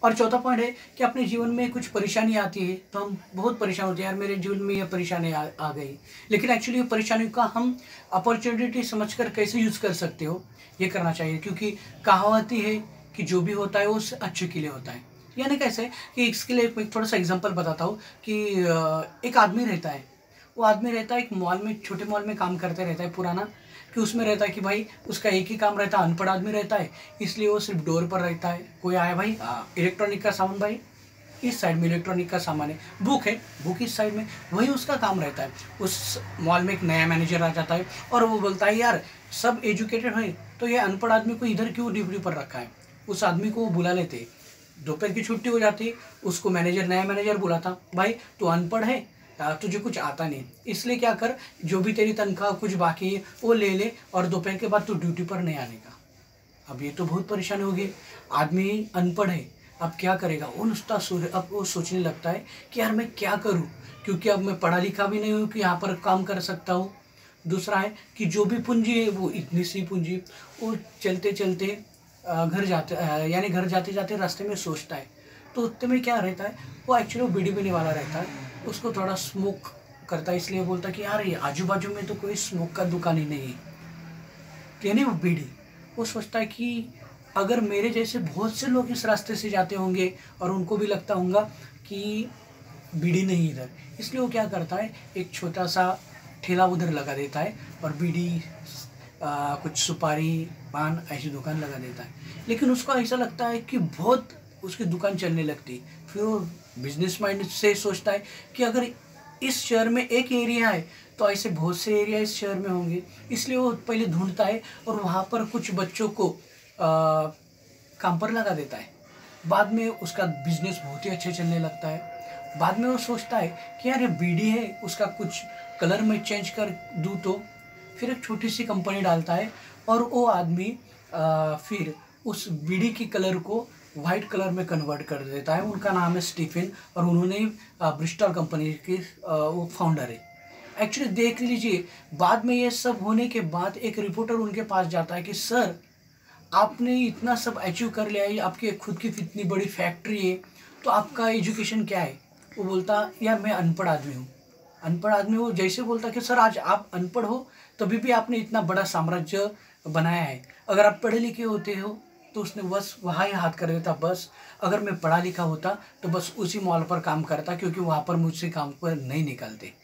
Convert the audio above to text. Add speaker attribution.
Speaker 1: और चौथा पॉइंट है कि अपने जीवन में कुछ परेशानी आती है तो हम बहुत परेशान होते हैं, यार मेरे जीवन में ये परेशानी आ गई। लेकिन एक्चुअली ये परेशानी का हम अपॉर्चुनिटी समझकर कैसे यूज़ कर सकते हो, ये करना चाहिए। क्योंकि कहावत ही है कि जो भी होता है वो अच्छे के लिए होता है। यानी कैसे कि इसके लिए एक थोड़ा सा एग्जांपल बताता हूँ कि एक आदमी रहता है, वो आदमी रहता है एक मॉल में, छोटे मॉल में काम करते रहता है पुराना, कि उसमें रहता है कि भाई उसका एक ही काम रहता है, अनपढ़ आदमी रहता है, इसलिए वो सिर्फ डोर पर रहता है। कोई आया भाई इलेक्ट्रॉनिक का सामान, भाई इस साइड में इलेक्ट्रॉनिक का सामान है, बुक इस साइड में, वही उसका काम रहता है। उस मॉल में एक नया मैनेजर आ जाता है और वो बोलता है यार सब एजुकेटेड है तो ये अनपढ़ आदमी को इधर क्यों ड्यूटी पर रखा है। उस आदमी को वो बुला लेते, दोपहर की छुट्टी हो जाती, उसको नया मैनेजर बुलाता, भाई तू अनपढ़ है, तुझे कुछ आता नहीं, इसलिए क्या कर, जो भी तेरी तनख्वाह कुछ बाकी है वो ले ले और दोपहर के बाद तू ड्यूटी पर नहीं आने का। अब ये तो बहुत परेशानी होगी, आदमी अनपढ़ है, अब क्या करेगा वो, अब वो सोचने लगता है कि यार मैं क्या करूँ, क्योंकि अब मैं पढ़ा लिखा भी नहीं हूँ कि यहाँ पर काम कर सकता हूँ। दूसरा है कि जो भी पूंजी है वो इतनी सी पूंजी, वो चलते चलते यानी घर जाते जाते रास्ते में सोचता है, तो उतने में क्या रहता है, वो एक्चुअली बीड़ी पीने वाला रहता है, उसको थोड़ा स्मोक करता है, इसलिए बोलता है कि यार ये आजू बाजू में तो कोई स्मोक का दुकान ही नहीं है, यानी वो बीड़ी। वो सोचता है कि अगर मेरे जैसे बहुत से लोग इस रास्ते से जाते होंगे और उनको भी लगता होगा कि बीड़ी नहीं इधर, इसलिए वो क्या करता है, एक छोटा सा ठेला उधर लगा देता है और बीड़ी कुछ सुपारी पान ऐसी दुकान लगा देता है। लेकिन उसको ऐसा लगता है कि बहुत उसकी दुकान चलने लगती, फिर वो बिजनेस माइंड से सोचता है कि अगर इस शहर में एक एरिया है तो ऐसे बहुत से एरिया इस शहर में होंगे, इसलिए वो पहले ढूंढता है और वहाँ पर कुछ बच्चों को काम पर लगा देता है। बाद में उसका बिजनेस बहुत ही अच्छे चलने लगता है। बाद में वो सोचता है कि यार ये बीड़ी है, उसका कुछ कलर में चेंज कर दूँ तो, फिर एक छोटी सी कंपनी डालता है और वो आदमी फिर उस बीड़ी की कलर को वाइट कलर में कन्वर्ट कर देता है। उनका नाम है स्टीफन और उन्होंने ब्रिस्टल कंपनी के वो फाउंडर है। एक्चुअली देख लीजिए, बाद में ये सब होने के बाद एक रिपोर्टर उनके पास जाता है कि सर आपने इतना सब अचीव कर लिया है, आपकी खुद की इतनी बड़ी फैक्ट्री है, तो आपका एजुकेशन क्या है। वो बोलता यार मैं अनपढ़ आदमी हूँ। अनपढ़ आदमी वो जैसे बोलता कि सर आज आप अनपढ़ हो तभी भी आपने इतना बड़ा साम्राज्य बनाया है, अगर आप पढ़े लिखे होते हो तो उसने बस वहाँ ही हाथ कर देता, बस अगर मैं पढ़ा लिखा होता तो बस उसी मॉल पर काम करता, क्योंकि वहाँ पर मुझसे काम पर नहीं निकलते।